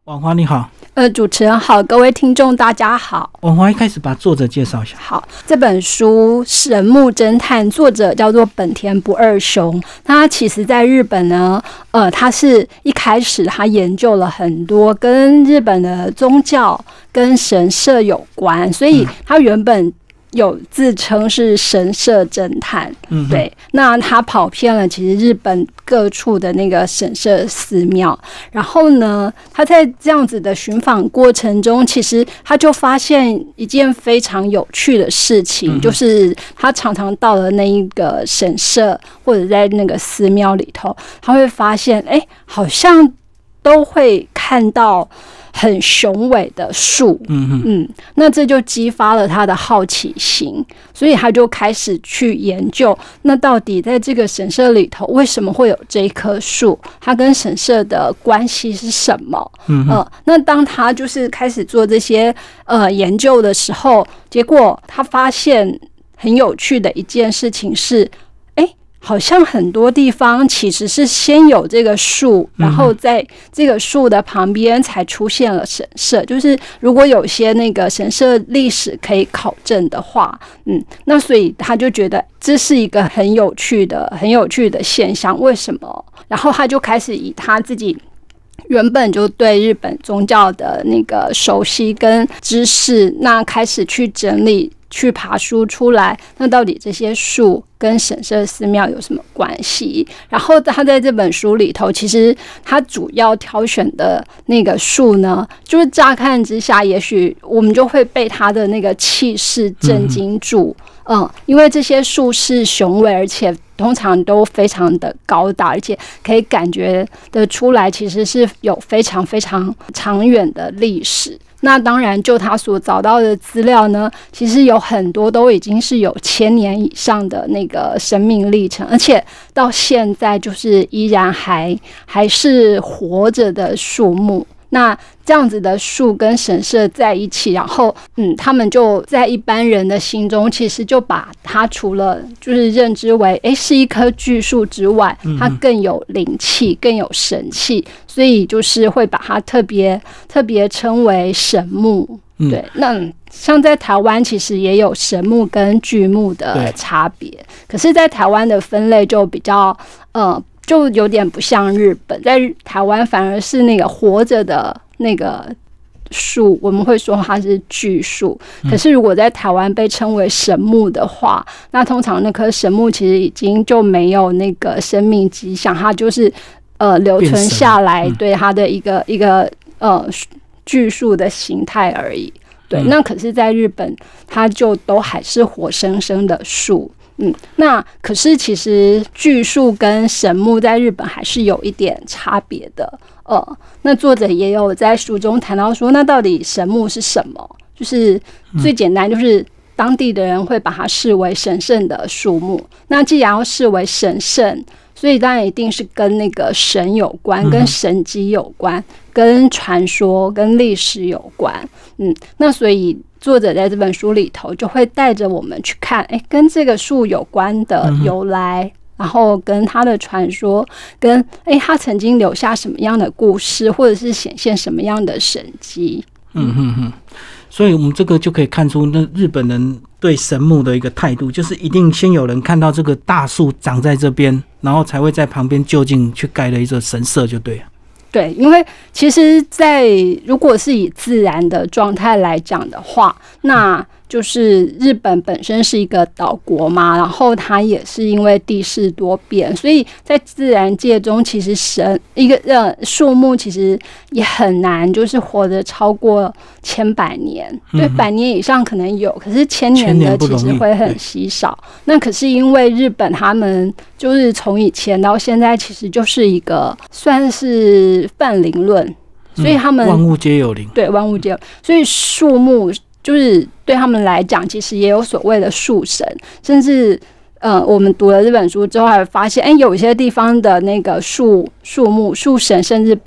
婉华你好。 主持人好，各位听众大家好。 婉华一开始把作者介绍一下。 好，这本书《神木侦探》作者叫做本田不二雄。他其实在日本呢，他是一开始他研究了很多跟日本的宗教跟神社有关，所以他原本有自称是神社侦探，对。那他跑遍了其实日本各处的那个神社寺庙，然后呢，他在这样子的寻访过程中，其实他就发现一件非常有趣的事情，就是他常常到了那一个神社或者在那个寺庙里头，他会发现，好像都会看到很雄伟的树，那这就激发了他的好奇心，所以他就开始去研究，那到底在这个神社里头为什么会有这一棵树，它跟神社的关系是什么？那当他就是开始做这些研究的时候，结果他发现很有趣的一件事情是，好像很多地方其实是先有这个树，然后在这个树的旁边才出现了神社。就是如果有些那个神社历史可以考证的话，那所以他就觉得这是一个很有趣的现象。为什么？然后他就开始以他自己原本就对日本宗教的那个熟悉跟知识，那开始去整理。去爬书出来，那到底这些树跟神社寺庙有什么关系？然后他在这本书里头，其实他主要挑选的那个树呢，就是乍看之下，也许我们就会被他的那个气势震惊住。因为这些树是雄伟，而且通常都非常的高大，而且可以感觉得出来，其实是有非常非常长远的历史。那当然，就他所找到的资料呢，其实有很多都已经是有1000年以上的那个生命历程，而且到现在就是依然还是活着的树木。那这样子的树跟神社在一起，然后他们就在一般人的心中，其实就把它除了就是认知为是一棵巨树之外，它更有灵气，更有神气，所以就是会把它特别称为神木。对，那像在台湾其实也有神木跟巨木的差别，可是在台湾的分类就比较就有点不像日本，在台湾反而是那个活着的那个树，我们会说它是巨树。可是如果在台湾被称为神木的话，那通常那棵神木其实已经就没有那个生命迹象，它就是留存下来对它的一个巨树的形态而已。对，那可是在日本，它就都还是活生生的树。那可是其实巨树跟神木在日本还是有一点差别的。那作者也有在书中谈到说，那到底神木是什么？就是最简单，就是当地的人会把它视为神圣的树木。那既然要视为神圣，所以当然一定是跟那个神有关，跟神迹有关，跟传说、跟历史有关。那所以作者在这本书里头就会带着我们去看，跟这个树有关的由来，然后跟它的传说，跟它曾经留下什么样的故事，或者是显现什么样的神迹。 所以我们这个就可以看出那日本人对神木的一个态度，就是一定先有人看到这个大树长在这边，然后才会在旁边就近去盖了一座神社，就对了。 对，因为其实如果是以自然的状态来讲的话，那就是日本本身是一个岛国嘛，然后它也是因为地势多变，所以在自然界中，其实树木其实也很难就是活得超过100年。对，100年以上可能有，可是1000年的其实会很稀少。那可是因为日本他们就是从以前到现在，其实就是一个算是泛灵论，所以他们万物皆有灵。对， 万物皆有，所以树木就是对他们来讲，其实也有所谓的树神，甚至我们读了这本书之后，还发现，有一些地方的那个树木、树神，甚至被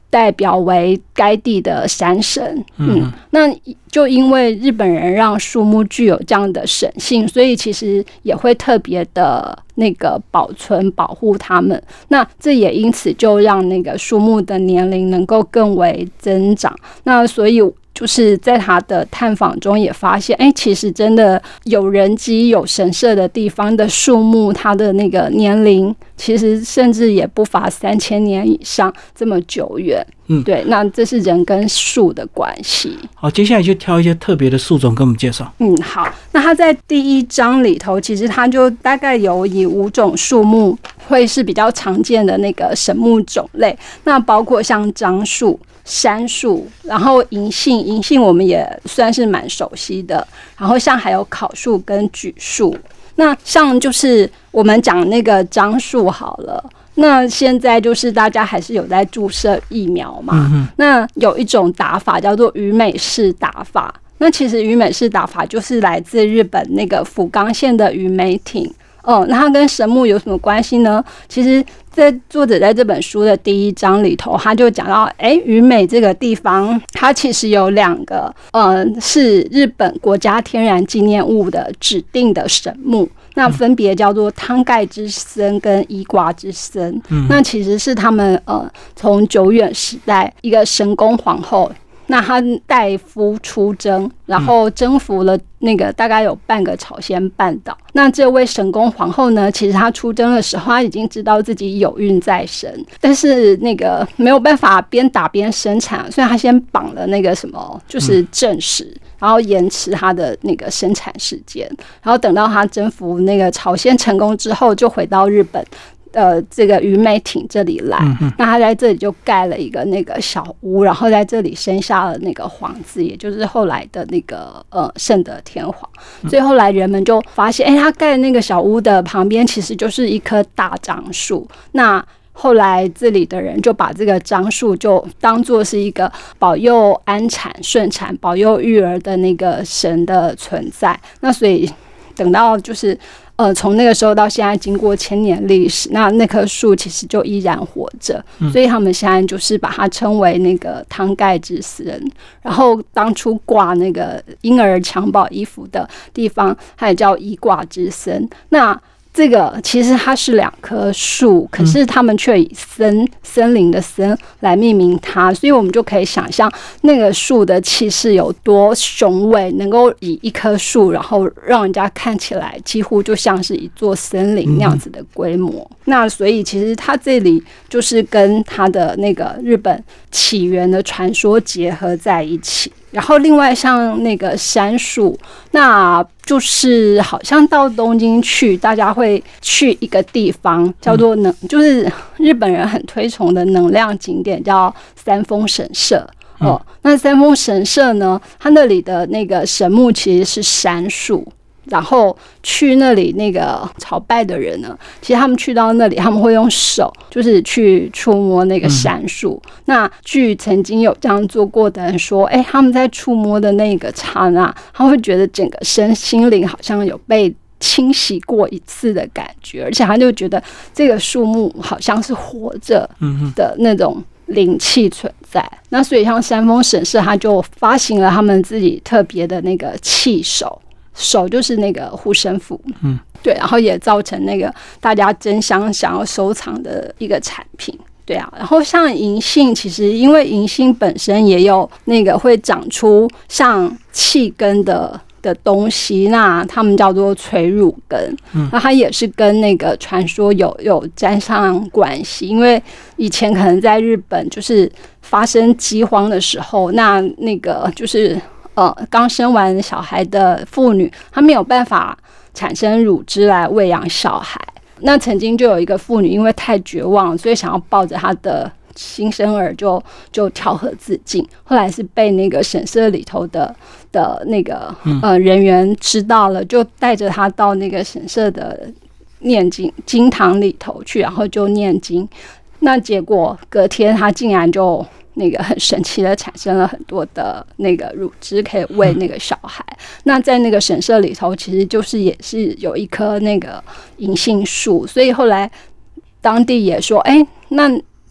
代表为该地的山神。那就因为日本人让树木具有这样的神性，所以其实也会特别的那个保存保护它们。那这也因此就让那个树木的年龄能够更为增长。那所以就是在他的探访中也发现，其实真的有人迹有神社的地方的树木，它的那个年龄其实甚至也不乏3000年以上，这么久远。对，那这是人跟树的关系。 好，接下来就挑一些特别的树种跟我们介绍。 好，那它在第1章里头，其实它就大概有以5种树木会是比较常见的那个神木种类，那包括像樟树、杉树，然后银杏我们也算是蛮熟悉的，然后像还有考树跟榉树。那像就是我们讲那个樟树好了，那现在就是大家还是有在注射疫苗嘛，那有一种打法叫做鱼美式打法。那其实鱼美式打法就是来自日本那个福冈县的鱼美町。那它跟神木有什么关系呢？其实作者在这本书的第1章里头，他就讲到鱼美这个地方它其实有2个是日本国家天然纪念物的指定的神木，那分别叫做汤盖之森跟伊挂之森。那其实是他们从久远时代一个神宫皇后，那他代夫出征，然后征服了那个大概有半个朝鲜半岛。那这位神宫皇后呢，其实她出征的时候，她已经知道自己有孕在身，但是那个没有办法边打边生产，所以她先绑了那个什么，就是正室，然后延迟她的那个生产时间，然后等到她征服那个朝鲜成功之后，就回到日本。这个鱼美町这里来，那他在这里就盖了一个那个小屋，然后在这里生下了那个皇子，也就是后来的那个圣德天皇。所以后来人们就发现，他盖的那个小屋的旁边其实就是一棵大樟树。那后来这里的人就把这个樟树就当作是一个保佑安产顺产、保佑育儿的那个神的存在。那所以等到就是从那个时候到现在，经过1000年历史，那棵树其实就依然活着，所以他们现在就是把它称为那个汤盖之森。然后当初挂那个婴儿襁褓衣服的地方，它也叫伊挂之森。那这个其实它是2棵树，可是他们却以森林的森来命名它，所以我们就可以想象那个树的气势有多雄伟，能够以一棵树，然后让人家看起来几乎就像是一座森林那样子的规模。那所以其实它这里就是跟它的那个日本起源的传说结合在一起。然后另外像那个杉树，那就是好像到东京去，大家会去一个地方叫做就是日本人很推崇的能量景点，叫三丰神社。那三丰神社呢，它那里的那个神木其实是杉树。然后去那里那个朝拜的人呢，其实他们去到那里，他们会用手就是去触摸那个杉树。那据曾经有这样做过的人说，他们在触摸的那个刹那，他会觉得整个身心灵好像有被清洗过一次的感觉，而且他就觉得这个树木好像是活着的那种灵气存在。那所以像三丰神社，他就发行了他们自己特别的那个器手就是那个护身符，对，然后也造成那个大家争相想要收藏的一个产品，对啊。然后像银杏，其实因为银杏本身也有那个会长出像气根的东西，那他们叫做垂乳根，那它也是跟那个传说有沾上关系，因为以前可能在日本就是发生饥荒的时候，那个就是刚生完小孩的妇女，她没有办法产生乳汁来喂养小孩。那曾经就有一个妇女因为太绝望，所以想要抱着她的新生儿就跳河自尽。后来是被那个神社里头的那个人员知道了，就带着她到那个神社的念经堂里头去，然后就念经。那结果隔天她竟然就那个很神奇的产生了很多的那个乳汁可以喂那个小孩。那在那个神社里头其实就是也是有一棵那个银杏树，所以后来当地也说那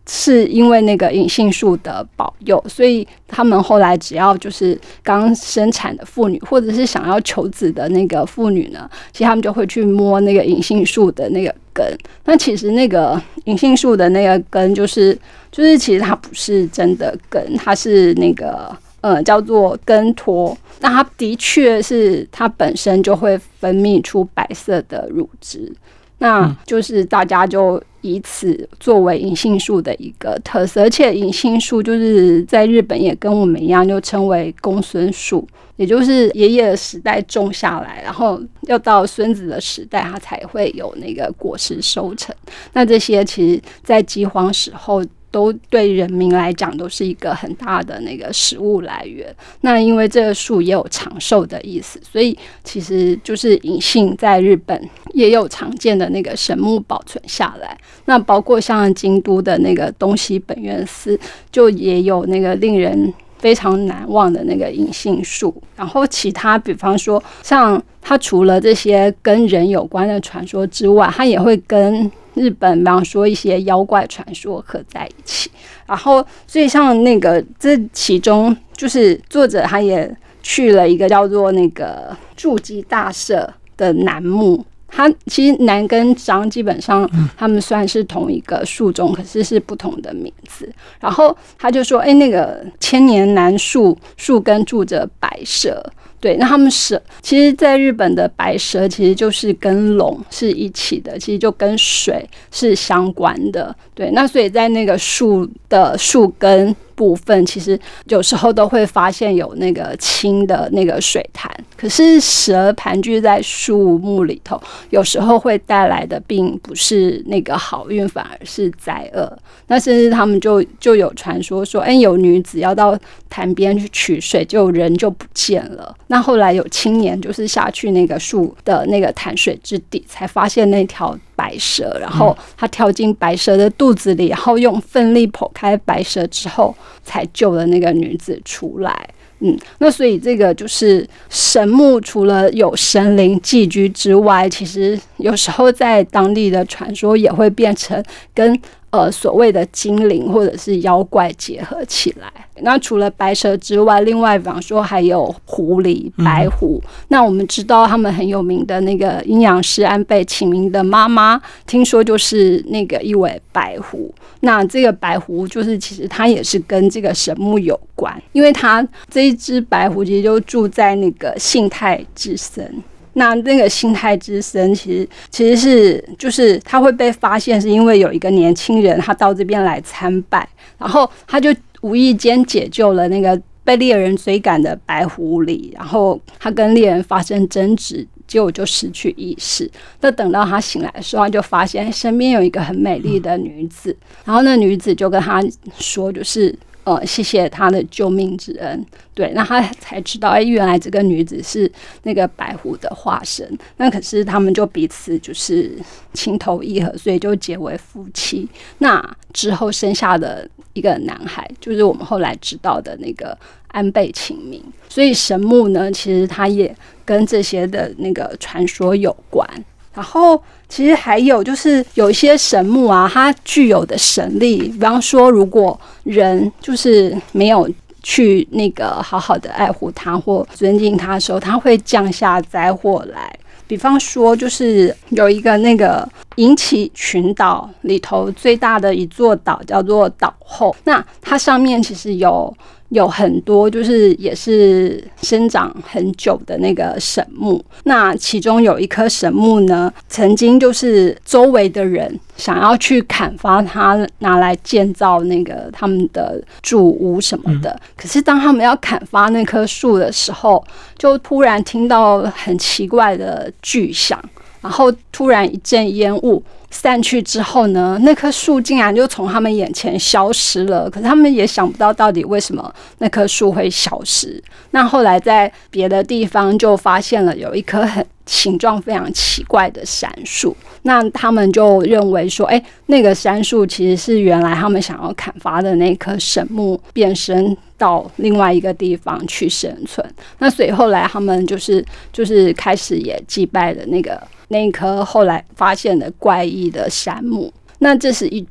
是因为那个银杏树的保佑，所以他们后来只要就是刚生产的妇女，或者是想要求子的那个妇女呢，其实他们就会去摸那个银杏树的那个根。那其实那个银杏树的那个根，就是其实它不是真的根，它是那个叫做根托。那它的确是它本身就会分泌出白色的乳汁。那就是大家就以此作为银杏树的一个特色，而且银杏树就是在日本也跟我们一样，就称为公孙树，也就是爷爷的时代种下来，然后要到孙子的时代，它才会有那个果实收成。那这些其实在饥荒时候都对人民来讲都是一个很大的那个食物来源。那因为这个树也有长寿的意思，所以其实就是银杏在日本也有常见的那个神木保存下来。那包括像京都的那个东西本愿寺，就也有那个令人非常难忘的那个银杏树。然后其他比方说像它除了这些跟人有关的传说之外，它也会跟日本比方说一些妖怪传说合在一起。然后所以像那个这其中就是作者他也去了一个叫做那个筑基大社的楠木。它其实楠跟樟基本上他们算是同一个树种，可是是不同的名字。然后他就说那个千年楠树根住着白蛇。对，那他们其实在日本的白蛇其实就是跟龙是一起的，其实就跟水是相关的。对，那所以在那个树的树根部分，其实有时候都会发现有那个清的那个水潭。可是蛇盘踞在树木里头，有时候会带来的并不是那个好运，反而是灾厄。那甚至他们就有传说说，有女子要到潭边去取水，就人就不见了。那后来有青年就是下去那个树的那个潭水之底，才发现那条白蛇，然后他跳进白蛇的肚子里，然后用奋力剖开白蛇之后，才救了那个女子出来。那所以这个就是神木，除了有神灵寄居之外，其实有时候在当地的传说也会变成跟所谓的精灵或者是妖怪结合起来。那除了白蛇之外，另外比方说还有狐狸、白狐。那我们知道他们很有名的那个阴阳师安倍晴明的妈妈，听说就是那个一尾白狐。那这个白狐就是其实它也是跟这个神木有关，因为它这一只白狐其实就住在那个信太之森。那个信太之森其实是就是他会被发现，是因为有一个年轻人他到这边来参拜，然后他就无意间解救了那个被猎人追赶的白狐狸，然后他跟猎人发生争执，结果就失去意识。那等到他醒来的时候，他就发现身边有一个很美丽的女子，然后那女子就跟他说，就是谢谢他的救命之恩。对，那他才知道，原来这个女子是那个白狐的化身。那可是他们就彼此就是情投意合，所以就结为夫妻。那之后生下的一个男孩，就是我们后来知道的那个安倍晴明。所以神木呢，其实它也跟这些的那个传说有关。然后其实还有就是有一些神木啊，它具有的神力，比方说如果人就是没有去那个好好的爱护它或尊敬它的时候，它会降下灾祸来。比方说就是有一个那个引起群岛里头最大的一座岛叫做岛后，那它上面其实有很多就是也是生长很久的那个神木。那其中有一棵神木呢，曾经就是周围的人想要去砍伐它，拿来建造那个他们的住屋什么的。可是当他们要砍伐那棵树的时候，就突然听到很奇怪的巨响，然后突然一阵烟雾散去之后呢，那棵树竟然就从他们眼前消失了。可是他们也想不到到底为什么那棵树会消失。那后来在别的地方就发现了有一棵形状非常奇怪的杉树。那他们就认为说，那个杉树其实是原来他们想要砍伐的那棵神木变身到另外一个地方去生存。那所以后来他们就是开始也祭拜了那一棵后来发现的怪异的杉木。那这是一种。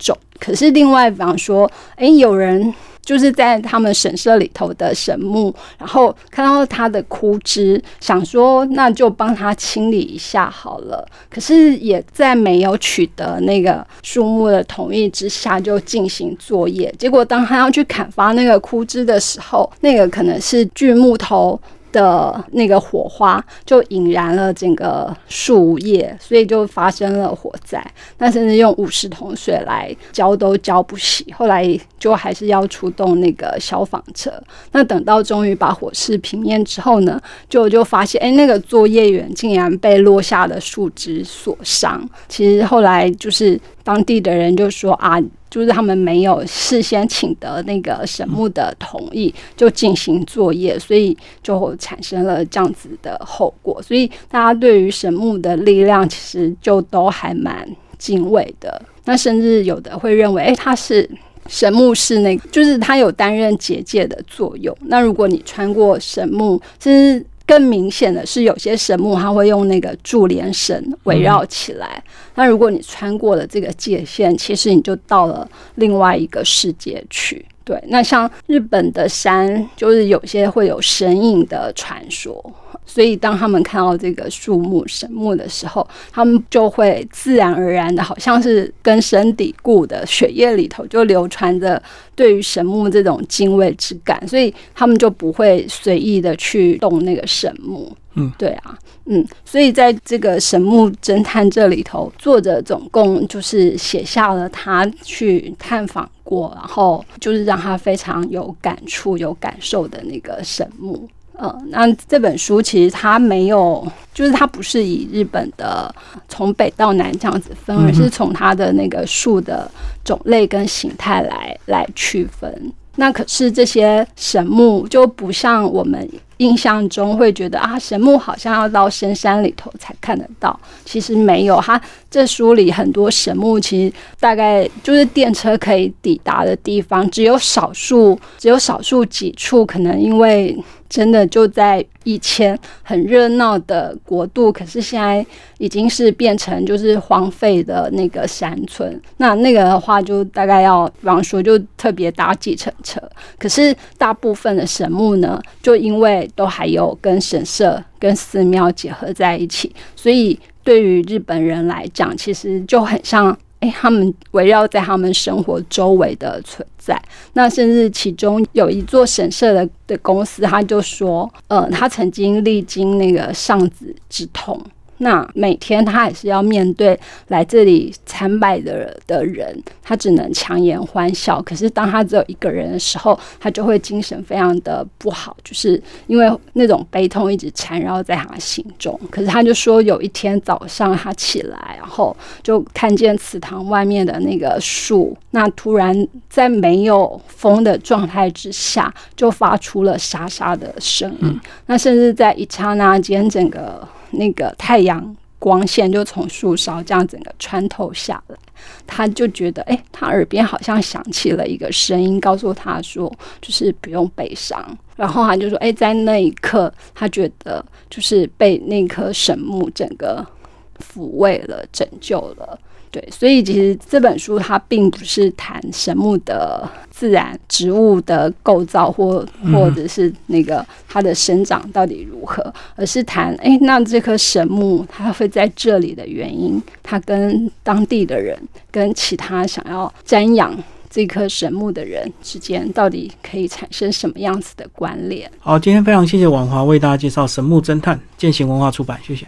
可是另外比方说有人就是在他们神社里头的神木，然后看到他的枯枝，想说那就帮他清理一下好了，可是也在没有取得那个树木的同意之下就进行作业，结果当他要去砍伐那个枯枝的时候，那个可能是锯木头的那个火花就引燃了整个树叶，所以就发生了火灾。那甚至用50桶水来浇都浇不熄，后来就还是要出动那个消防车。那等到终于把火势平灭之后呢，就发现那个作业员竟然被落下的树枝所伤。其实后来就是当地的人就说就是他们没有事先请得那个神木的同意就进行作业，所以就产生了这样子的后果。所以大家对于神木的力量其实就都还蛮敬畏的。那甚至有的会认为它是神木是就是它有担任结界的作用。那如果你穿过神木，其实更明显的是有些神木它会用那个注连绳围绕起来，那如果你穿过了这个界限，其实你就到了另外一个世界去。对，那像日本的山就是有些会有神隐的传说，所以当他们看到这个树木神木的时候，他们就会自然而然的好像是根深蒂固的血液里头就流传着对于神木这种敬畏之感，所以他们就不会随意的去动那个神木。对啊，所以在这个神木侦探这里头，作者总共就是写下了他去探访过，然后就是让他非常有感触、有感受的那个神木。那这本书其实它没有，就是它不是以日本的从北到南这样子分，而是从它的那个树的种类跟形态来区分。那可是这些神木就不像我们印象中会觉得神木好像要到深山里头才看得到，其实没有。它这书里很多神木其实大概就是电车可以抵达的地方，只有少数几处，可能因为真的就在以前很热闹的国度，可是现在已经是变成就是荒废的那个山村。那个的话就大概要比方说就特别搭计程车，可是大部分的神木呢，就因为都还有跟神社跟寺庙结合在一起，所以对于日本人来讲，其实就很像他们围绕在他们生活周围的存在。那甚至其中有一座神社的公司，他就说他曾经历经那个丧子之痛，那每天他还是要面对来这里参拜的人，他只能强颜欢笑。可是当他只有一个人的时候，他就会精神非常的不好，就是因为那种悲痛一直缠绕在他心中。可是他就说有一天早上他起来，然后就看见祠堂外面的那个树，那突然在没有风的状态之下就发出了沙沙的声音，那甚至在一刹那间，整个那个太阳光线就从树梢这样整个穿透下来，他就觉得他耳边好像响起了一个声音，告诉他说就是不用悲伤。然后他就说在那一刻他觉得就是被那棵神木整个抚慰了，拯救了。对，所以其实这本书它并不是谈神木的自然植物的构造或者是那个它的生长到底如何，而是谈那这棵神木它会在这里的原因，它跟当地的人跟其他想要瞻仰这棵神木的人之间到底可以产生什么样子的关联。 好，今天非常谢谢婉华为大家介绍神木侦探，践行文化出版，谢谢。